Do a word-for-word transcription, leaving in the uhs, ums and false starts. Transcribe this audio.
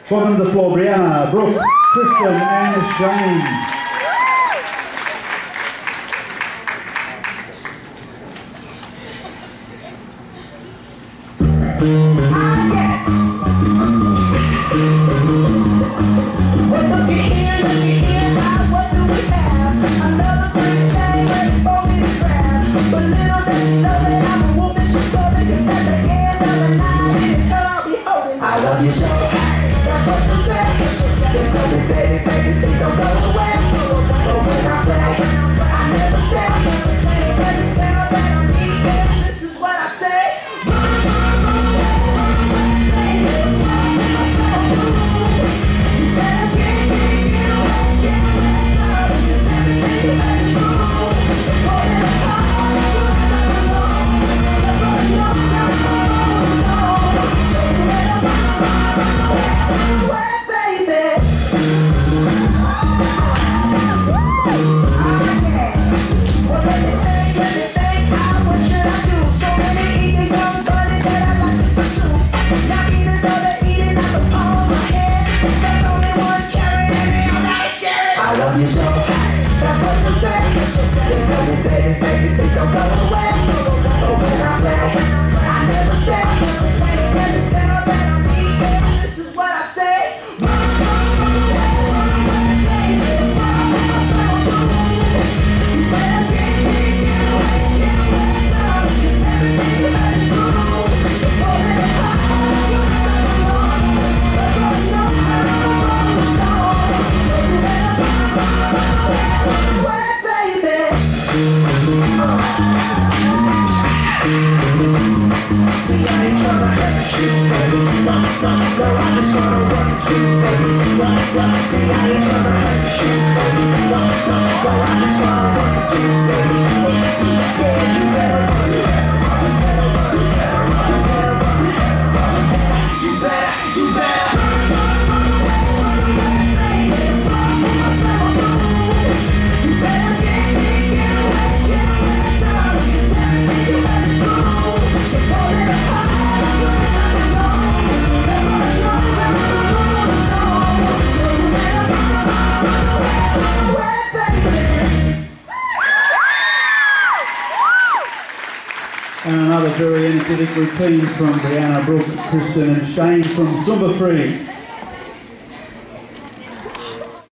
Welcome to the floor, Brianna, Brooke, Kristen and Shane. Ah, yes. Well, look at here, look at here, now what do we have? Another pretty thing ready for me to grab. But little does she know that I'm a woman, she's golden. Cause at the end of the night, it's her I'll be holding. I love you so, that's what she said. They told me, baby, baby, please don't go away. But when I play, I never say, I never say, every girl that I meet, baby, this is what I say. And another very energetic routine from Brianna, Brooke, Kristen and Shane from Zumba Free.